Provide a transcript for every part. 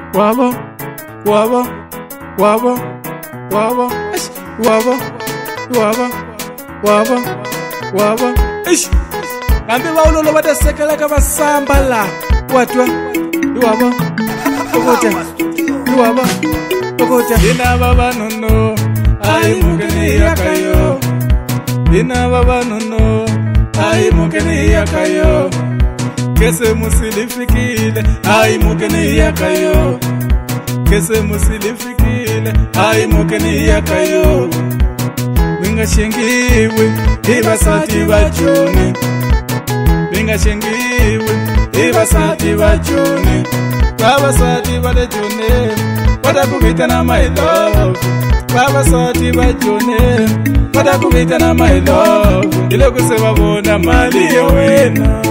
wabo wabo wabo wabo wabo wabo wabo wabo hambi baulolo batasekela kabasamba la watwa wabo okota wabo okota ina baba nono ai mukeni yakayo ina baba nono ai mukeni yakayo kese musilifikile ai mukeni yakayo kese musilifikile ai mukeni yakayo minga shengiwe ibasati bajone minga shengiwe ibasati bajone babasati balejone badakubita na my love babasati bajone badakubita na my love ile kusema bona mali ya wena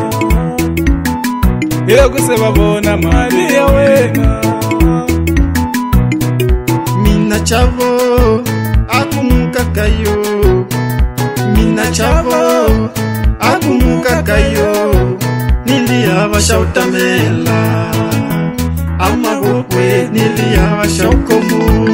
ile kusema bona mali ya wena mina chavo akumuka kayo mina chavo akumuka kayo niliaba shautamela amabokwe niliaba shaukomu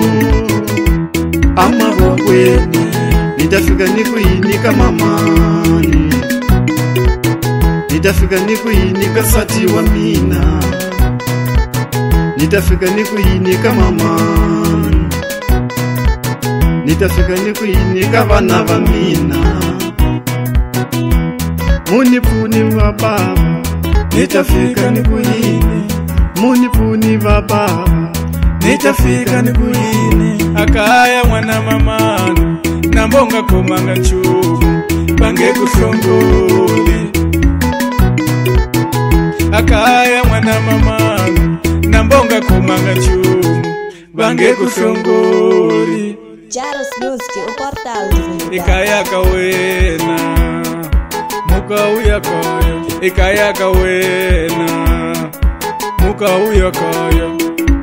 amabokwe nitafika nikuinika mamani nitafika nikuinika sati wa mina nitafika nikuinika mamani nitafika nikuinika vana va mina munipuni wa baba nitafika nikuini munipuni wa baba nitafika nikuini akaya mwana mamani nambonga komanga chubu bange kushongoli akaya mwana mamani nambonga komanga chubu bange kushongoli Jaros Music, o portal ikaya kawena muka uya kaya ikaya kawena muka uya kaya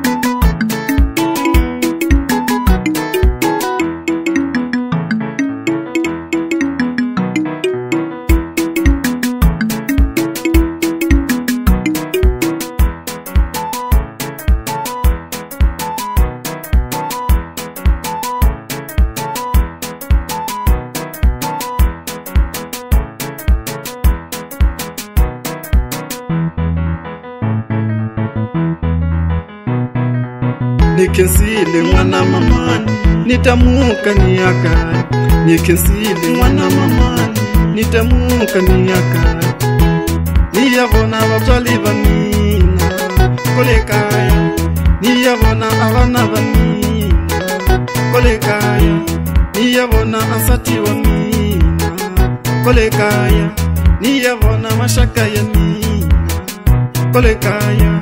nikensile mwana mamani nitamuka niyaka nikensile mwana mamani nitamuka niyaka niyabona abazali banina kolekaya niyabona abana banina kolekaya niyabona ansati wa mina kolekaya niyabona mashaka ya mina kolekaya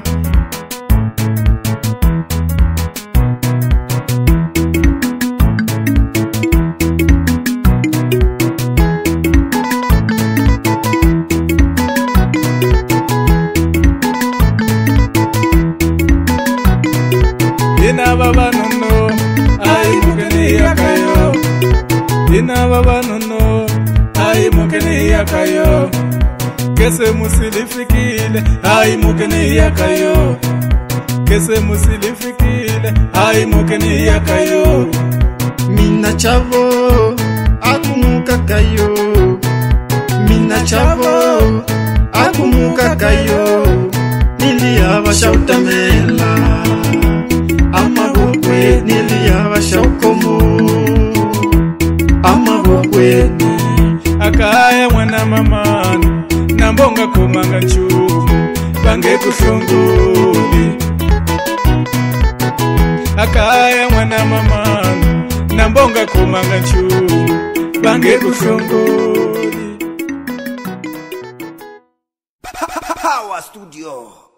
ina baba nono ai mukeni yakayo ina baba nono ai mukeni yakayo kese musilifikile ai mukeni yakayo kese musilifikile ai mukeni yakayo mina chavo akumuka kayo mina chavo akumuka kayo niliaba shautamela amabokwe niliaba shaukomu amabokwe akaya mwana mamani nambonga komanga chubu bange kushongoli akaya mwana mamani nambonga komanga chubu bange kushongoli Power Studio.